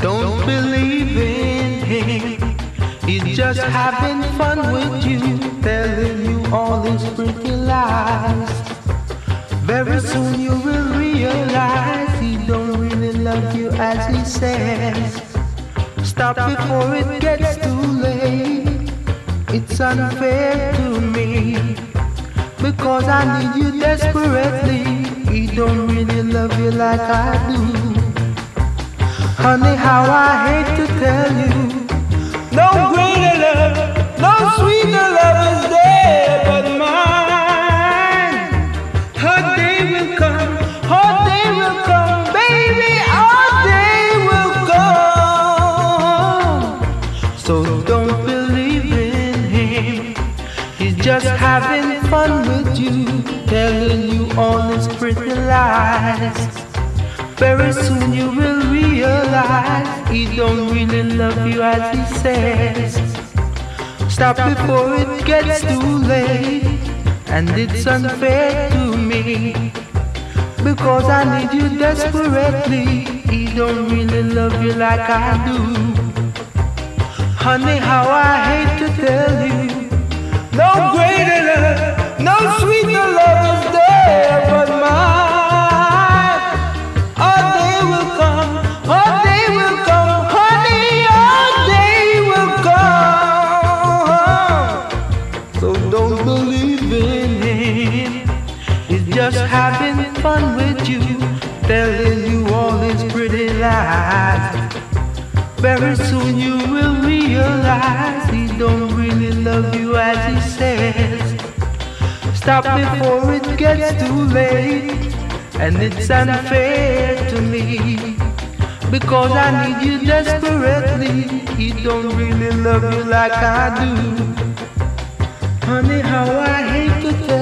Don't believe in him. He's just having fun with you, telling you all his pretty lies. Very soon you will realize he don't really love you as he says. Stop before it gets too late. It's unfair to me, because I need you desperately. He don't really love you like I do. Honey, how I hate to tell you, no greater love, no sweeter love is there but mine. Her day will come, baby, our day will come. So don't believe in him. He's just having fun with you, telling you all his pretty lies. Very soon you will realize he don't really love you as he says. Stop before it gets too late, and it's unfair to me, because I need you desperately. He don't really love you like I do. Honey, how I hate to tell you, no greater love, no sweeter love is there but mine. Our day will come, honey, our day will come. So don't believe in him. He's just having fun with you, telling you all his pretty lies. Very soon you will realize he don't really love you as he says. Stop before it gets too late, and it's unfair to me, because I need you desperately. He don't really love you like I do. Honey, how I hate to tell